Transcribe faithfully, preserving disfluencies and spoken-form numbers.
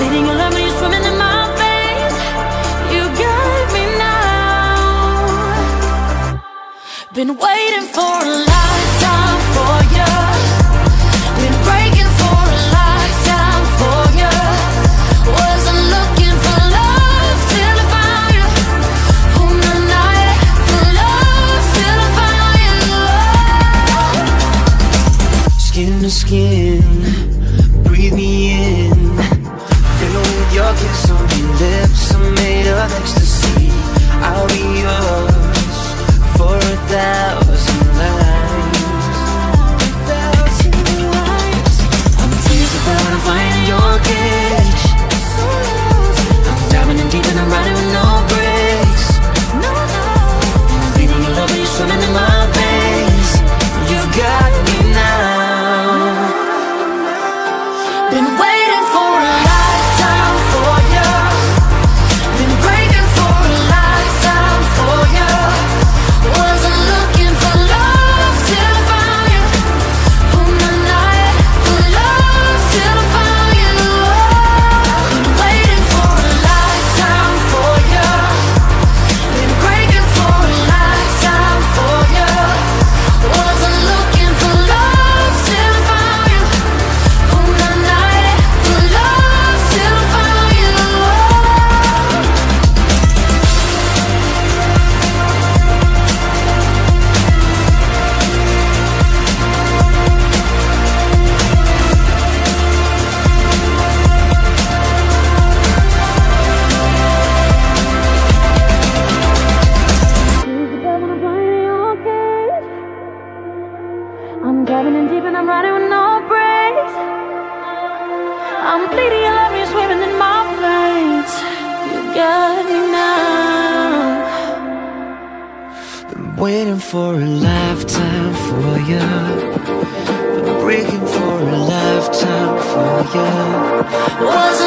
bleeding your love when you're swimming in my veins. You got me now. Been waiting for a lifetime for you. Been breaking for a lifetime for you. Wasn't looking for love till I found you. Oh, no, night for love till I found you. Skin to skin, breathe me in. Fill with your kiss on your lips. I'm made of ecstasy. I'll be yours for a thousand lives. I'm tears about I'm finding your cage. I'm diving in deep and I'm riding with no brakes. And I'm bleeding your love when you're swimming in my veins. You got me now. Been waiting for a lifetime for you. Been breaking for a lifetime for you. Wasn't looking for love till I found you. Oh, my night for love till I found you. Been waiting for a lifetime for you. Been breaking for a lifetime for you. Wasn't looking for love till I found you. Oh, my night for love till I found you. I'm diving in deep and I'm riding with no brakes. I'm bleeding your love when you're swimming in my veins. You got me now. Been waiting for a lifetime for you. Been breaking for a lifetime for you. Was